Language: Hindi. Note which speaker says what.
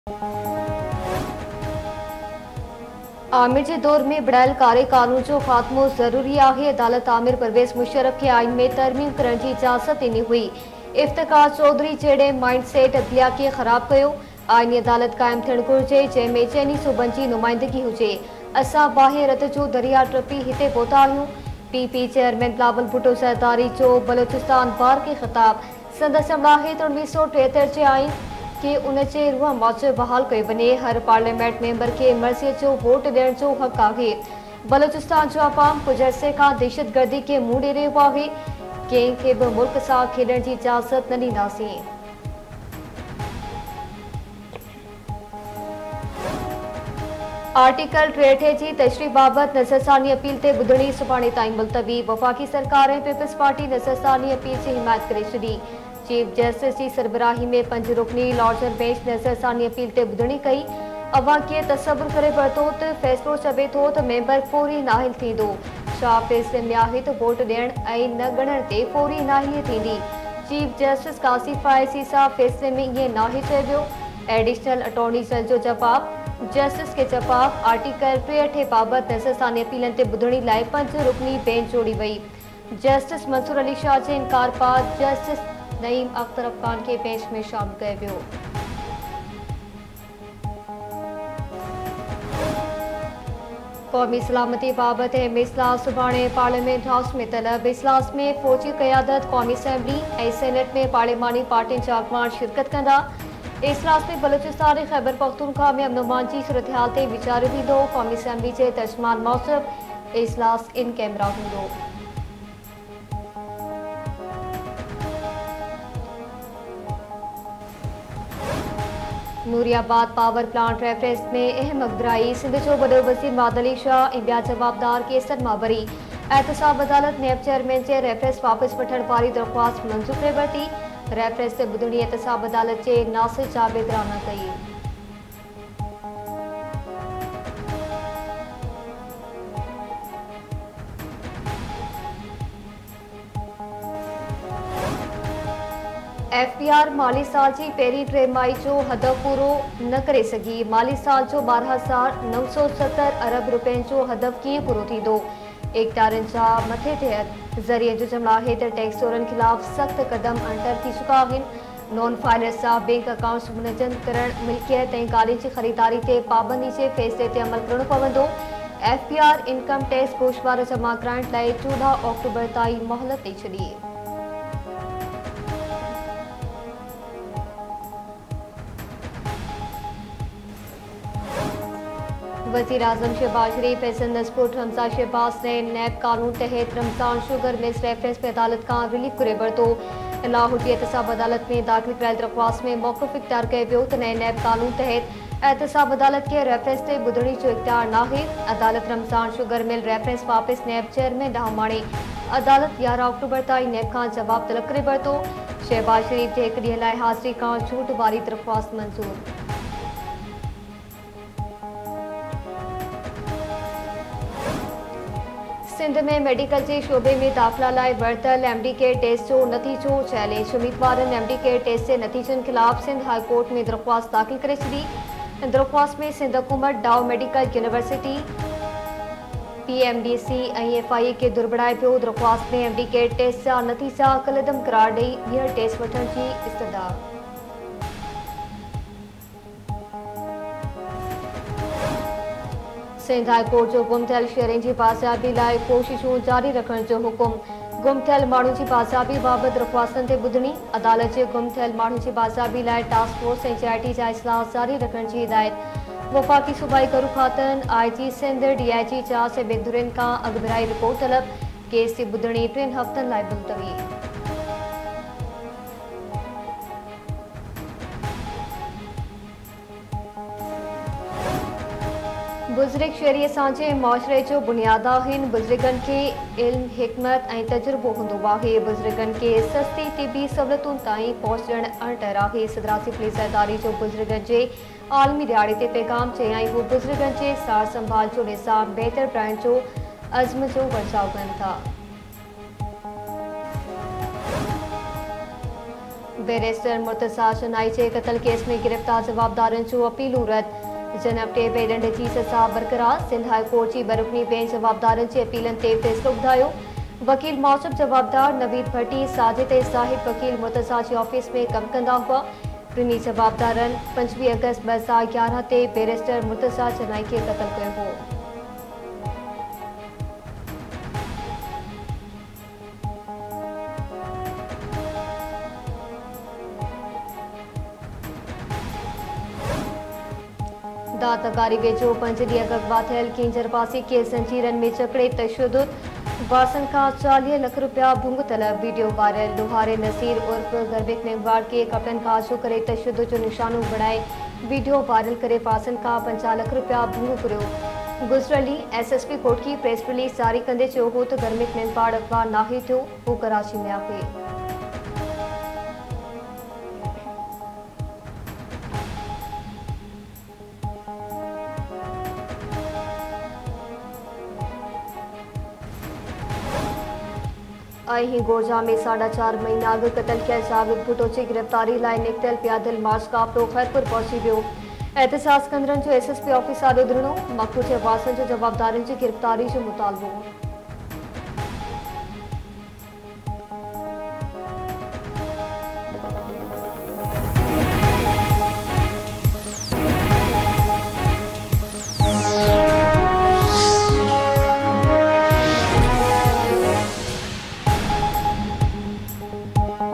Speaker 1: आमिर के दौर में बढ़ायल कारे कानून जो खात्मो ज़रूरी है। अदालत आमिर परवेज़ मुशर्रफ के आइन में तरमीम करण की इजाज़त ॾिनी हुई। इफ्तिकार चौधरी जहिड़े माइंड सेट अदलिया खे ख़राब कयो। आइनी अदालत क़ाइम थियण घुरिजे जंहिंमें चइनी सूबनि जी नुमाइंदगी हुजे। असां बाहि रत जो दरिया टपी हिते पहुता आहियूं। पीपी चेयरमैन बिलावल भुट्टो ज़रदारी जो बलोचिस्तान बार के ख़िताब। संदसि अमलाहियत 1973 जे आइन के उनजे रूह मूजिब बहाल कयो वञे। हर पार्लियामेंट मेंबर के मर्ज़ीअ जो वोट ॾियण जो हक़ आहे। बलोचिस्तान जो अवाम कुछ अरसे खां दहशतगर्दी के मुंहुं ॾेई रहियो आहे। कंहिंखे बि मुल्क सां खेॾण जी इजाज़त न ॾींदासीं। आर्टिकल 63 जी तशरीह बाबति नज़रसानी अपील ते ॿुधणी सुभाणे ताईं मुलतवी। वफ़ाक़ी सरकार ऐं पीपल्स पार्टी नज़रसानी अपील जी हिमायत करे छॾी। चीफ जस्टिस की सरबराही में 5 रुकनी लॉर्जर बेंच नज़रसानी अपील ते ॿुधणी कई। अवां कीअं तसवुर करे वरितो त फ़ैसिलो चवे थो त मेंबर फौरी नाहिल थींदो। छा फ़ैसिले में आहे त वोट ॾियण ऐं न ॻणण ते फौरी नाहिली थींदी। चीफ जस्टिस कासिफ फायसी सां फ़ैसिले में ईअं नाहे चयो वियो। एडिशनल अटॉर्नी जनरल जो जवाब। जस्टिस के जवाब। आर्टिकल 63 बाबति नज़रसानी अपीलनि ते ॿुधणी लाइ 5 रुकनी बेंच जोड़ी वई। जस्टिस मंसूर अली शाह जे इनकार बाद जस्टिस नईम अख्तर अफगान के बेंच में शामिल कयो वियो। क़ौमी सलामती बाबति अहम इजलास सुभाणे पार्लियामेंट हाउस में तलब। इजलास में फ़ौजी क़यादत, क़ौमी असम्बली ऐं सेनेट में पार्लिमानी पार्टियुनि जा अॻवान शिरकत कंदा। इजलास में बलोचिस्तान ऐं ख़ैबर पख्तूनख्वा में अमन जी सूरतहाल ते वीचारियो वेंदो। क़ौमी असम्बली जे तर्जुमान मूजिब इजलास इन कैमरा हूंदो। नूरियाबाद पावर प्लांट रेफरेंस में अहम अगदराई। सिंध जो वॾो वज़ीर मादली शाह ऐं ॿिया जवाबदार केसनि मां वरी। एहतसाब अदालत नैब चेयरमैन जे रेफरेंस वापसि वठण वारी दरख़्वास्त मंज़ूर करे वरिती। रेफरेंस ते ॿुधणी एहतसाब अदालत जे नासिर जावेद राना कई। FBR माली साल की पहिरीं टिमाही जो हदफ़ पूरो न करे सघी। माली साल जो 12,970 अरब रुपयनि जो हदफ़ कीअं पूरो थींदो। इक़्तिदारनि जा मथे तहत ज़रिए जो जमला आहे त टैक्स चोरनि ख़िलाफ़ सख़्त कदम अंटर थी चुका आहिनि। नॉन फाइनेंस जा बैंक अकाउंट्स मुनज़्ज़म करण, मिल्कियत ऐं गाॾियुनि जी ख़रीदारी ते पाबंदी जे फ़ैसिले ते अमल करणो पवंदो। FBR इनकम टैक्स गोशवार जमा कराइण लाइ 14 अक्टूबर ताईं मोहलत ॾेई छॾी। वज़ीर आज़म शहबाज शरीफ ऐं सिंध स्पोर्ट हमज़ा शहबाज ने नैब कानून तहत रमज़ान शुगर मिल्स रेफरेंस में अदालत का रिलीफ करे वरितो। लाहौर की एहतसाब अदालत में दाख़िल करायल दरख़्वास्त में मौक़िफ़ इख्तियार कयो वियो त नए नैब कानून तहत एहतसाब अदालत के रेफरेंस ते ॿुधणी जो इख्तियार नाहे। अदालत रमज़ान शुगर मिल रेफरेंस वापसि नैब चेयरमैन ॾांहुं माणे। अदालत 11 अक्टूबर ताईं नैब खां जवाब तलब करे वरितो। शहबाज शरीफ जे 1 ॾींहं लाइ हाज़िरी खां छूट वारी दरख़्वास्त मंज़ूर। सिंध में मेडिकल के शोबे में दाख़िला लाइ वरितल MD-Care टेस्ट जो नतीजो चैलेंज। उम्मीदवारनि MD-Care टेस्ट जे नतीजनि ख़िलाफ़ सिंध हाई कोर्ट में दरख़्वास्त दाख़िल करे छॾी। दरख़्वास्त में सिंध हुकूमत डाउ मेडिकल यूनिवर्सिटी PMDC ऐं FIA के दुर्बड़ाए पियो। दरख़्वास्त में MD-Care टेस्ट जा नतीजा कलदम करार ॾेई ॿीहर टेस्ट वठण जी इस्तदा। सिंध हाई कोर्ट जो गुम थियल शेयरनि जी बाज़ियाबी लाइ कोशिशूं जारी रखण जो हुकुम। गुम थियल माण्हुनि जी बाज़ियाबी बाबति दरख़्वास्तनि ते ॿुधणी। अदालत जे गुम थियल माण्हुनि जी बाज़ियाबी लाइ टास्क फोर्स ऐं JIT जा इजलास जारी रखण जी हिदायत। वफ़ाक़ी सूबाई करू खातन IG सिंध DIG जा सभिनी धुरियुनि खां अॻुभराई रिपोर्ट तलब। केस जी ॿुधणी 3 हफ़्तनि लाइ मुलतवी। बुज़ुर्ग शहरी असांजे मुआशरे जो बुनियाद आहिनि। बुज़ुर्गनि खे इल्म, हिकमत ऐं तजुर्बो हूंदो आहे। बुज़ुर्गनि खे सस्ती तिबी सहूलियतुनि ताईं पहुचण अणटर आहे। सदराती पुलिस ज़रदारी जो बुज़ुर्गनि जे आलमी दिहाड़े ते पैगाम चयाईं हू बुज़ुर्गनि जे सार संभाल जो निज़ाम बहितर बणाइण जो अज़्म जो वर्ताव कनि था। बैरिस्टर मुर्तजा शनाई जे कत्ल केस में गिरफ्तार जवाबदारनि जो अपीलूं रद्द। जनब टे बेदंड जी सज़ा बरक़रार। सिंध हाई कोर्ट की बरुखनी बेंच जवाबदारनि जी अपीलन ते फ़ैसिलो ॿुधायो। वकील मौसूब जवाबदार नवीद भट्टी साजिद साहिब वकील मुर्तजा जी ऑफिस में कम कंदा हुआ। टिनी जवाबदारनि 25 अगस्त 2011 ते बैरिस्टर मुर्तजा शनाई के कत्ल कयो हो। दातगारी वेझो 5 ॾींहं अॻु थियल किंजरपासी के ज़ंजीरनि में जकड़े तशद्दुद। बासन का 40 लाख रुपया भुंग तलब। Video viral. लोहारे नसीर उर्फ गर्बिक नेमवाड़ के कपड़न का आशो करे तशद्दुद जो निशानो बणाए वीडियो वायरल करे बासन का 50 लाख रुपया भुंग घुरियो। गुज़िरियल SSP कोर्ट की प्रेस रिलीज जारी कंदे चयो हो त गर्बिक नेमवाड़ अखबार नाहे थियो, हू कराची में आहे। गोरजा में 4.5 महीना अॻु क़तल थियल जावेद भुट्टो जी गिरफ़्तारी लाइ निकितल पैदल मार्च काफ़िलो खैरपुर पहुची वियो। एहतजाज कंदड़नि जो SSP ऑफिस आॾो धरणो। मक़बूल जे वासन जो जवाबदारनि जी गिरफ़्तारी जो मुतालबो।